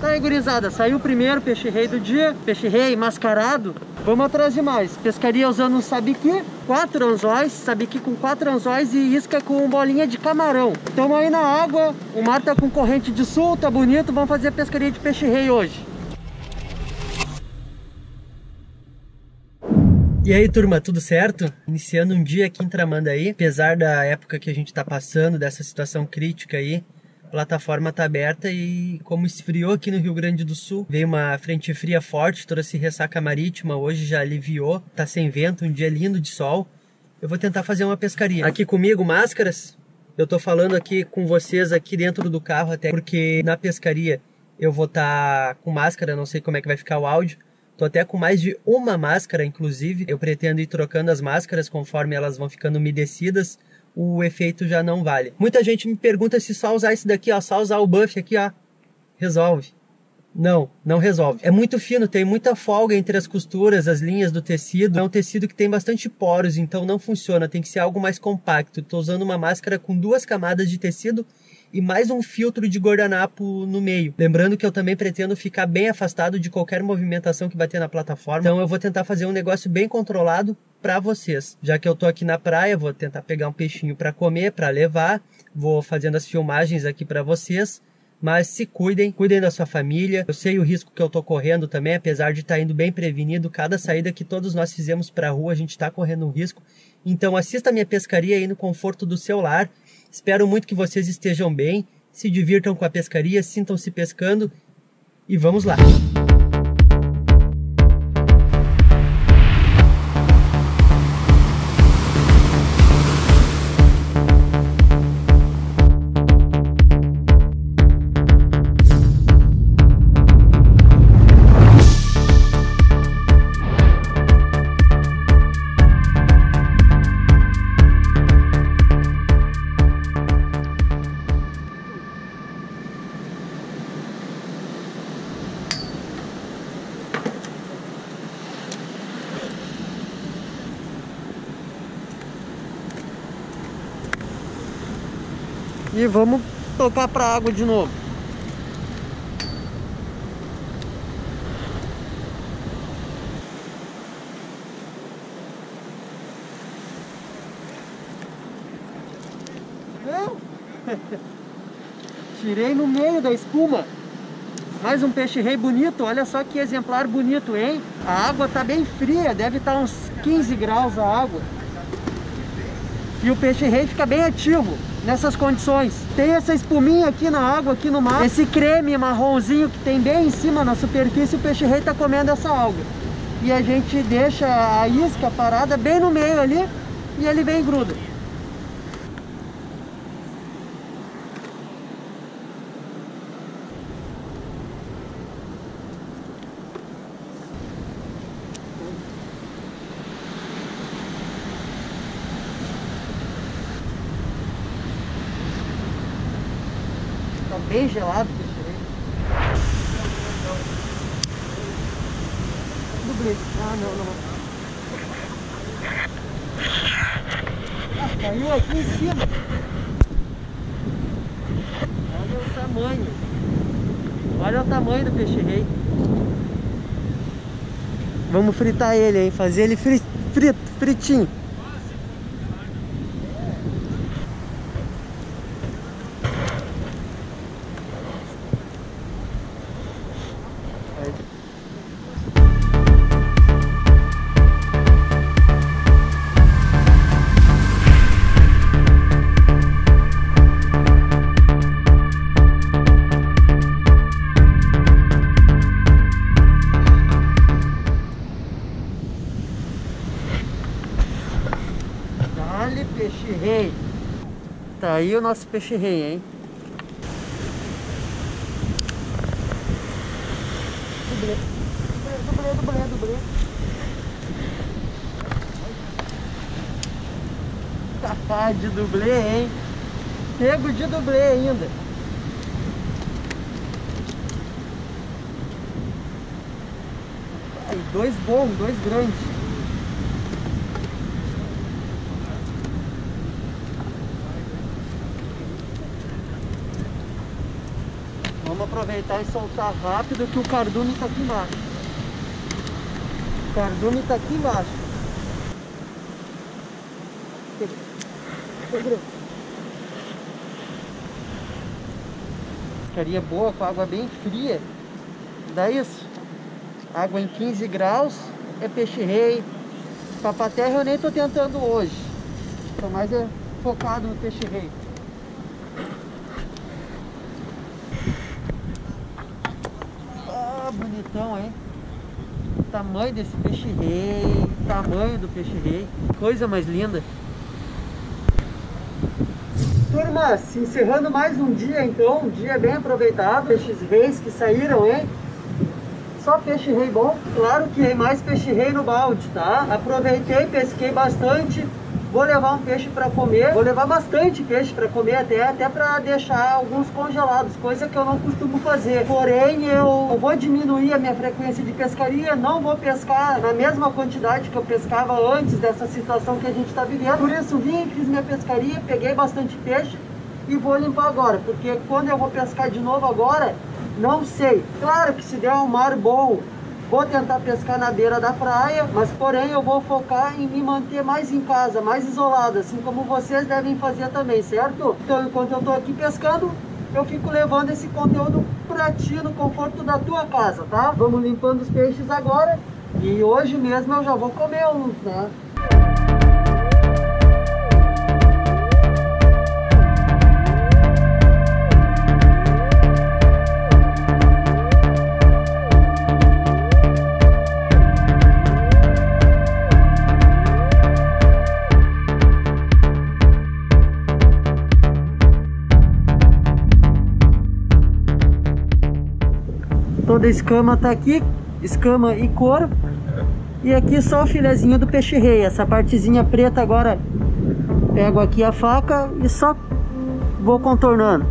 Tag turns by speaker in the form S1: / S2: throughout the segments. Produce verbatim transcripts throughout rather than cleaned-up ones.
S1: Tá aí, gurizada, saiu o primeiro peixe-rei do dia, peixe-rei mascarado. Vamos atrás de mais. Pescaria usando um sabiqui, quatro anzóis, sabiqui com quatro anzóis e isca com bolinha de camarão. Estamos aí na água, o mar tá com corrente de sul, tá bonito, vamos fazer pescaria de peixe-rei hoje. E aí, turma, tudo certo? Iniciando um dia aqui em Tramandaí, apesar da época que a gente tá passando, dessa situação crítica aí, a plataforma tá aberta e como esfriou aqui no Rio Grande do Sul, veio uma frente fria forte, trouxe ressaca marítima, hoje já aliviou, tá sem vento, um dia lindo de sol. Eu vou tentar fazer uma pescaria. Aqui comigo, Máscaras. Eu tô falando aqui com vocês aqui dentro do carro, até porque na pescaria eu vou estar tá com máscara, não sei como é que vai ficar o áudio. Tô até com mais de uma máscara, inclusive. Eu pretendo ir trocando as máscaras conforme elas vão ficando umedecidas. O efeito já não vale. Muita gente me pergunta se só usar esse daqui, ó, só usar o buff aqui, ó, resolve. Não, não resolve. É muito fino, tem muita folga entre as costuras, as linhas do tecido. É um tecido que tem bastante poros, então não funciona. Tem que ser algo mais compacto. Tô usando uma máscara com duas camadas de tecido e mais um filtro de guardanapo no meio. Lembrando que eu também pretendo ficar bem afastado de qualquer movimentação que bater na plataforma. Então eu vou tentar fazer um negócio bem controlado para vocês. Já que eu tô aqui na praia, vou tentar pegar um peixinho para comer, para levar. Vou fazendo as filmagens aqui para vocês. Mas se cuidem, cuidem da sua família. Eu sei o risco que eu tô correndo também, apesar de estar indo bem prevenido. Cada saída que todos nós fizemos para a rua, a gente está correndo um risco. Então assista a minha pescaria aí no conforto do seu lar. Espero muito que vocês estejam bem, se divirtam com a pescaria, sintam-se pescando e vamos lá! E vamos tocar para a água de novo. Não. Tirei no meio da espuma. Mais um peixe-rei bonito. Olha só que exemplar bonito, hein? A água tá bem fria, deve estar uns quinze graus a água. E o peixe-rei fica bem ativo nessas condições. Tem essa espuminha aqui na água, aqui no mar. Esse creme marronzinho que tem bem em cima na superfície, o peixe-rei tá comendo essa alga. E a gente deixa a isca parada bem no meio ali e ele vem e gruda. Tá bem gelado o peixe-rei. Dublê. Ah, não, não. Ah, caiu aqui em cima. Olha o tamanho. Olha o tamanho do peixe-rei. Vamos fritar ele aí, fazer ele frit, frito, fritinho. Dale, peixe-rei. Tá aí o nosso peixe-rei, hein? Dublê. Dublê, dublê, dublê. Tá de dublê, hein? Pego de dublê ainda. Aí, dois bons, dois grandes. Vamos aproveitar e soltar rápido que o cardume tá aqui embaixo. O cardume tá aqui embaixo. Pescaria boa, com água bem fria. Dá isso. Água em quinze graus é peixe-rei. Papaterra eu nem tô tentando hoje. Tô mais é focado no peixe-rei. Ah, bonitão, hein? O tamanho desse peixe-rei. O tamanho do peixe-rei. Coisa mais linda. Turma, se encerrando mais um dia então. Um dia bem aproveitado. Peixes reis que saíram, hein? Só peixe-rei bom. Claro que tem mais peixe-rei no balde, tá? Aproveitei, pesquei bastante. Vou levar um peixe para comer. Vou levar bastante peixe para comer até, até para deixar alguns congelados, coisa que eu não costumo fazer. Porém, eu vou diminuir a minha frequência de pescaria. Não vou pescar na mesma quantidade que eu pescava antes dessa situação que a gente está vivendo. Por isso, vim, fiz minha pescaria, peguei bastante peixe e vou limpar agora. Porque quando eu vou pescar de novo agora, não sei. Claro que se der um mar bom, vou tentar pescar na beira da praia, mas porém eu vou focar em me manter mais em casa, mais isolado, assim como vocês devem fazer também, certo? Então, enquanto eu tô aqui pescando, eu fico levando esse conteúdo pra ti no conforto da tua casa, tá? Vamos limpando os peixes agora e hoje mesmo eu já vou comer uns, né? Toda a escama tá aqui, escama e couro. E aqui só o filezinho do peixe-rei. Essa partezinha preta agora, pego aqui a faca e só vou contornando.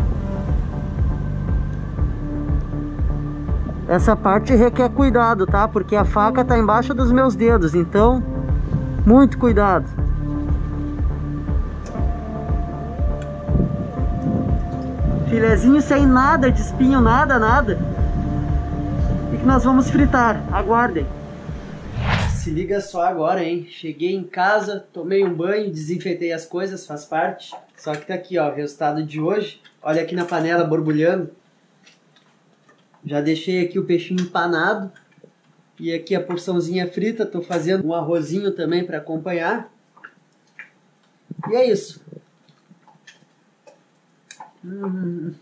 S1: Essa parte requer cuidado, tá? Porque a faca tá embaixo dos meus dedos, então muito cuidado. Filezinho sem nada de espinho, nada, nada. E que nós vamos fritar, aguardem. Se liga só agora, hein? Cheguei em casa, tomei um banho, desinfetei as coisas, faz parte. Só que tá aqui, ó, o resultado de hoje. Olha aqui na panela borbulhando. Já deixei aqui o peixinho empanado. E aqui a porçãozinha frita, tô fazendo um arrozinho também para acompanhar. E é isso. Hum.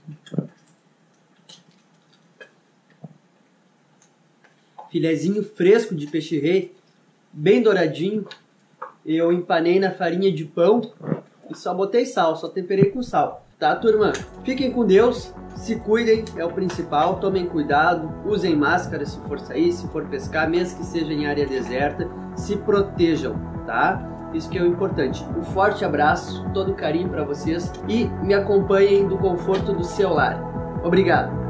S1: Filezinho fresco de peixe-rei, bem douradinho. Eu empanei na farinha de pão e só botei sal, só temperei com sal. Tá, turma? Fiquem com Deus, se cuidem, é o principal. Tomem cuidado, usem máscara se for sair, se for pescar, mesmo que seja em área deserta. Se protejam, tá? Isso que é o importante. Um forte abraço, todo carinho para vocês e me acompanhem do conforto do seu lar. Obrigado!